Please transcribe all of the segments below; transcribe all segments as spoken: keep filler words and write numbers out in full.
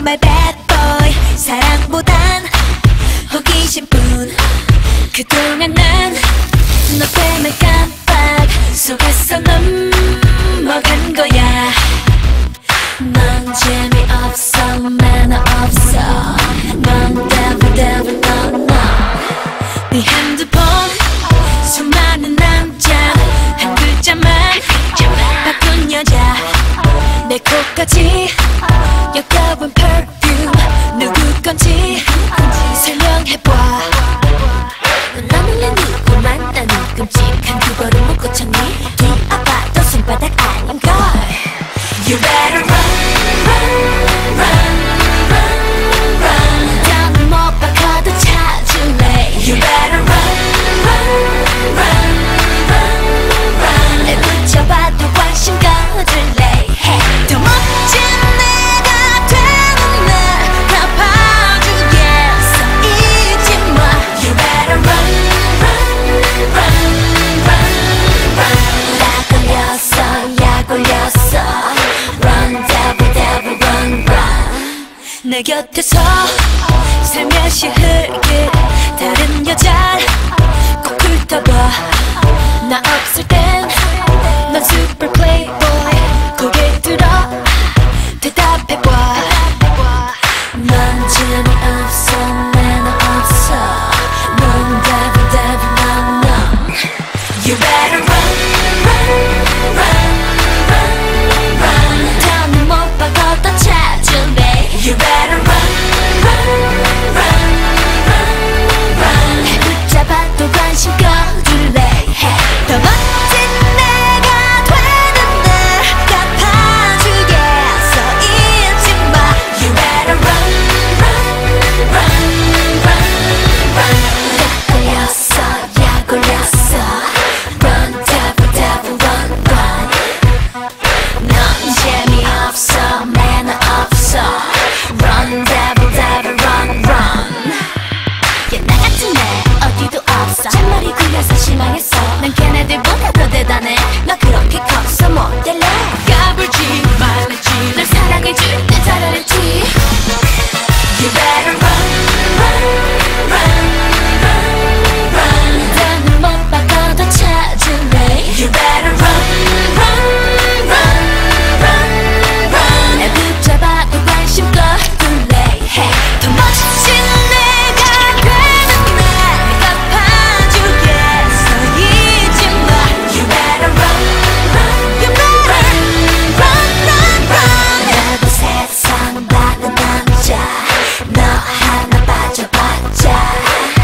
my bad boy. 사랑보단 호기심뿐. 그동안 난 너 때문에 깜빡 속았어. 넘어간 거야. 넌 재미없어, 매너 없어. 넌 devil devil no no. 네 핸드폰 수많은 남자 한 글자만 바꾼 여자. 내 코까지 역겨운 perfume 누구 건지 설명해봐. 너는 누구만 나는 끔찍한 그거를 못 고쳤니? 뒤아봐도 손바닥 아닌걸. You better run, run, run, run, run. 더는 못 바꿔도 찾을래. You better run, run, run, run, run. 날 붙잡아도 관심 가질래. Hey. 더 멋진 내가 되는 날 갚아주겠어. 잊지 마. You better run, run, run, run, run. 나 걸렸어, 약 올렸어. 내 곁에서 살며시 흘길 다른 여자를 꼭 훑어봐. 나 없을 땐 넌 super playboy. 고개 들어 대답해봐. 넌 재미없어, 매너 없어. 넌 devil devil no no. You better run, run, run, run, run. 더는 못 바꿔도 찾을래. You better run, run, run, run, run. 붙잡아도 관심 꺼줄래. Hey. 더 멋진 내가 되는 날 갚아주겠어. 잊지 마. You better run, run, run, run, run. 약 걸렸어, 약 올렸어. Run, devil, devil, run, run. 넌 재미없어, 매너 없어. Run, devil, devil, run, run. 야, 나 같은 애 어디도 없어. 잔머리 굴려서 실망했어. 난 걔네들보다 더 대단해. 너 그렇게 커서 못 될래. 까불지 말랬지. 널 사랑해줄 때 잘했지. You better run, run, run, run, run. 더는 못 바꿔도 찾을래. You better run, run, run, run, run. 날 붙잡아도 관심 꺼둘래. Hey. 더 멋진 내가 되는 날 갚아주겠어. 잊지 마. You better run, run, you better run, run, run. 나도 세상 많은 남자 너 하나 빠져봤자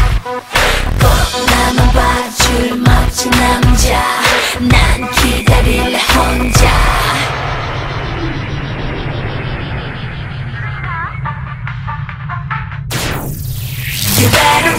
꼭 나만 봐줄 멋진 남자. 난 기다릴래 혼자. You better